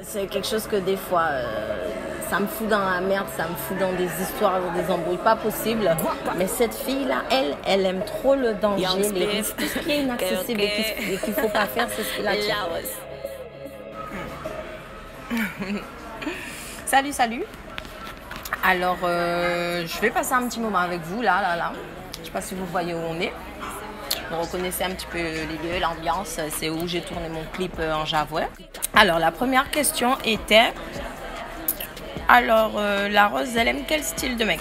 c'est quelque chose que des fois, ça me fout dans la merde, ça me fout dans des histoires, dans des embrouilles pas possibles. Mais cette fille-là, elle aime trop le danger, les risques, tout ce qui est inaccessible et qu'il ne faut pas faire, c'est ce qui l'attire. Salut, salut. Alors, je vais passer un petit moment avec vous, là. Je ne sais pas si vous voyez où on est. Vous reconnaissez un petit peu les lieux, l'ambiance. C'est où j'ai tourné mon clip en Javoué. Alors, la première question était... Alors, la Rose, elle aime quel style de mec?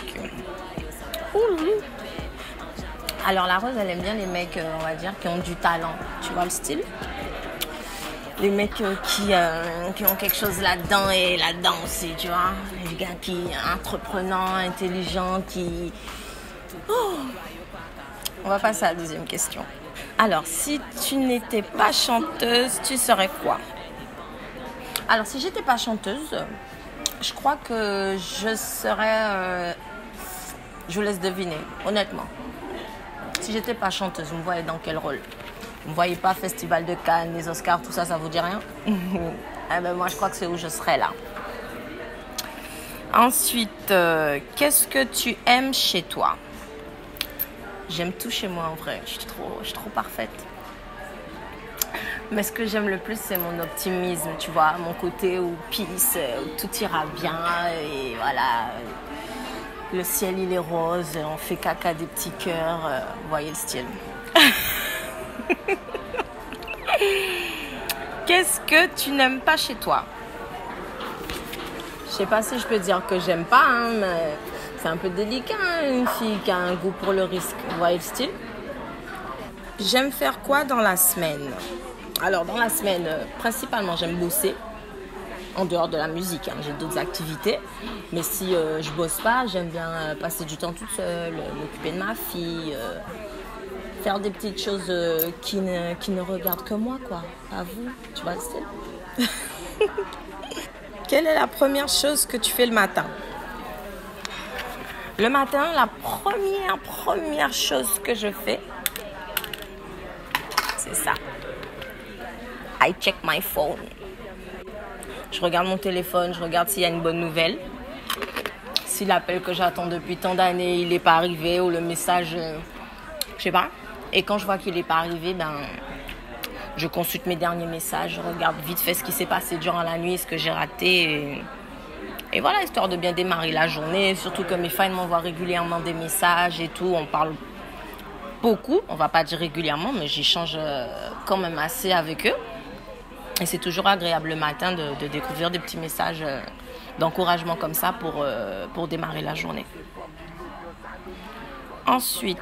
Alors, la Rose, elle aime bien les mecs, on va dire, qui ont du talent. Tu vois le style? Les mecs qui ont quelque chose là-dedans et là-dedans aussi, tu vois. Les gars qui entreprenants, intelligents, qui... Oh. On va passer à la deuxième question. Alors, si tu n'étais pas chanteuse, tu serais quoi? Alors, si j'étais pas chanteuse, je crois que je serais... je vous laisse deviner, honnêtement. Si j'étais pas chanteuse, vous me voyez dans quel rôle? Vous ne voyez pas Festival de Cannes, les Oscars, tout ça, ça vous dit rien? Eh ben, moi, je crois que c'est où je serais là. Ensuite, qu'est-ce que tu aimes chez toi? J'aime tout chez moi, en vrai. Je suis trop parfaite. Mais ce que j'aime le plus, c'est mon optimisme, tu vois. Mon côté où peace, où tout ira bien. Et voilà, le ciel, il est rose. On fait caca des petits cœurs. Vous voyez le style. Qu'est-ce que tu n'aimes pas chez toi? Je sais pas si je peux dire que j'aime pas, hein, mais c'est un peu délicat, hein, une fille qui a un goût pour le risque. Vous voyez le style? J'aime faire quoi dans la semaine? Alors, dans la semaine, principalement, j'aime bosser. En dehors de la musique, hein. J'ai d'autres activités. Mais si je bosse pas, j'aime bien passer du temps toute seule, m'occuper de ma fille, faire des petites choses qui ne regardent que moi, quoi. Pas vous, tu vois le style? Quelle est la première chose que tu fais le matin? Le matin, la première chose que je fais, c'est ça. I check my phone. Je regarde mon téléphone, je regarde s'il y a une bonne nouvelle. Si l'appel que j'attends depuis tant d'années, il n'est pas arrivé ou le message, je sais pas. Et quand je vois qu'il n'est pas arrivé, ben, je consulte mes derniers messages, je regarde vite fait ce qui s'est passé durant la nuit, ce que j'ai raté. Et voilà, histoire de bien démarrer la journée. Surtout que mes fans m'envoient régulièrement des messages et tout. On parle beaucoup, on va pas dire régulièrement, mais j'échange quand même assez avec eux. Et c'est toujours agréable le matin de découvrir des petits messages d'encouragement comme ça pour démarrer la journée. Ensuite,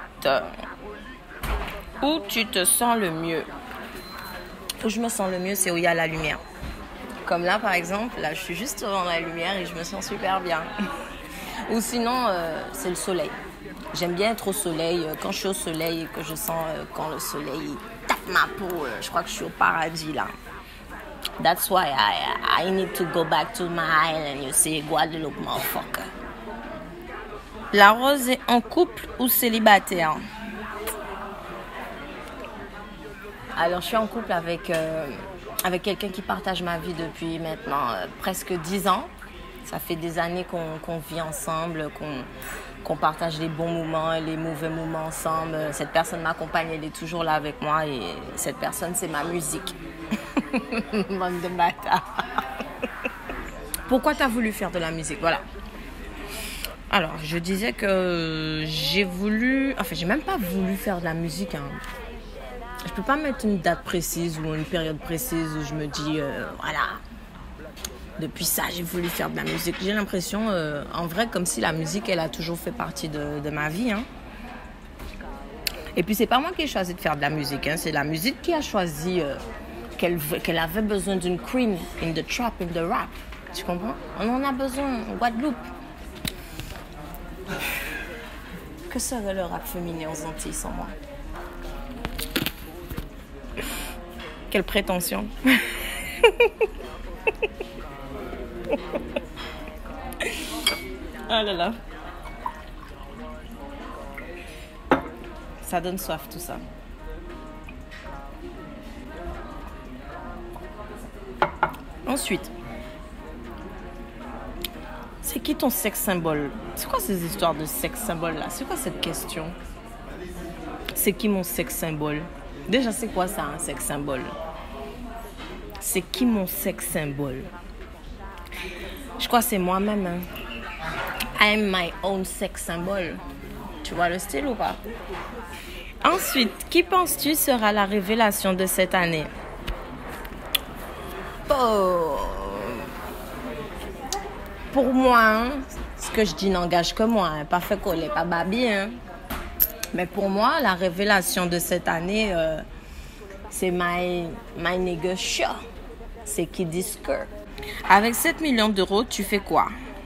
où tu te sens le mieux? Où je me sens le mieux, c'est où il y a la lumière. Comme là, par exemple, là, je suis juste devant la lumière et je me sens super bien. Ou sinon, c'est le soleil. J'aime bien être au soleil. Quand je suis au soleil et que je sens quand le soleil tape ma peau, je crois que je suis au paradis, là. That's why I need to go back to my island, you see, Guadeloupe, motherfucker. La Rose est en couple ou célibataire? Alors, je suis en couple avec quelqu'un qui partage ma vie depuis maintenant presque 10 ans. Ça fait des années qu'on vit ensemble, qu'on partage les bons moments et les mauvais moments ensemble. Cette personne m'accompagne, elle est toujours là avec moi et cette personne, c'est ma musique. Bande de bâtards. Pourquoi tu as voulu faire de la musique? Voilà. Alors, je disais que j'ai même pas voulu faire de la musique, hein. Je peux pas mettre une date précise ou une période précise où je me dis, voilà, depuis ça, j'ai voulu faire de la musique. J'ai l'impression, en vrai, comme si la musique, elle a toujours fait partie de ma vie, hein. Et puis, c'est pas moi qui ai choisi de faire de la musique, hein. C'est la musique qui a choisi qu'elle avait besoin d'une queen in the trap, in the rap. Tu comprends? On en a besoin, Guadeloupe. Que serait le rap féminin aux Antilles sans moi? Quelle prétention. Ah là là. Ça donne soif tout ça. Ensuite, C'est qui ton sexe symbole? C'est quoi ces histoires de sexe symbole là? C'est quoi cette question? C'est qui mon sexe symbole? Déjà, c'est quoi ça, un sexe symbole? C'est qui mon sexe symbole? Je crois que c'est moi-même. Hein. I'm my own sex symbol. Tu vois le style ou pas? Ensuite, qui penses-tu sera la révélation de cette année? Oh. Pour moi, hein, ce que je dis n'engage que moi. Hein, pas fait coller, pas babi. Hein. Mais pour moi, la révélation de cette année, c'est my nigga Shaw. C'est Kid Skirt. Avec 7 millions d'euros, tu fais quoi?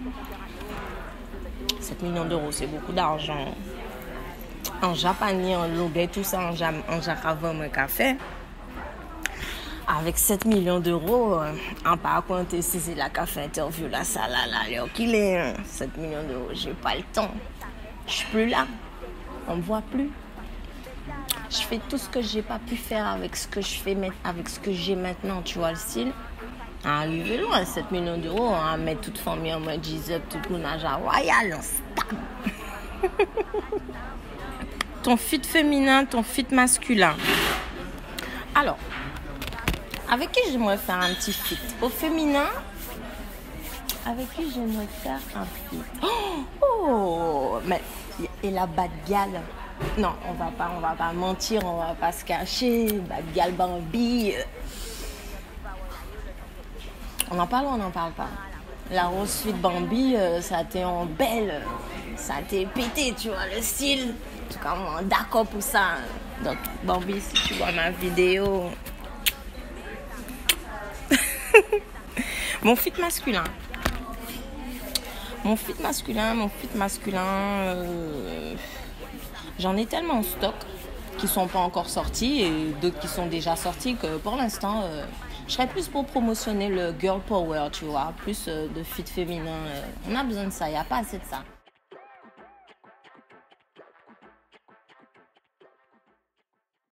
7 millions d'euros, c'est beaucoup d'argent. En japonais, en loguet, tout ça, en jaravant un café. Avec 7 millions d'euros, en par contre, si c'est la café interview, là, ça, là, qu'il est 7 millions d'euros, j'ai pas le temps. Je suis plus là. On me voit plus. Je fais tout ce que j'ai pas pu faire avec ce que je fais, avec ce que j'ai maintenant, tu vois le style. Arrivé loin, 7 millions d'euros, on met toute famille en mode G-Up, tout le monde à royal, on stab. Ton fit féminin, ton fit masculin. Alors, avec qui j'aimerais faire un petit fit? Au féminin, avec qui j'aimerais faire un fit? Oh, mais et la bad gal? Non, on va pas mentir, on va pas se cacher. Bad gal Bambi. On en parle ou on n'en parle pas? La rose suite Bambi, ça a été en belle. Ça a été pété, tu vois, le style. En tout cas, on est d'accord pour ça. Donc, Bambi, si tu vois ma vidéo. Mon fit masculin. J'en ai tellement en stock qui sont pas encore sortis et d'autres qui sont déjà sortis que pour l'instant, je serais plus pour promotionner le girl power, tu vois, plus de fit féminin. On a besoin de ça, il n'y a pas assez de ça.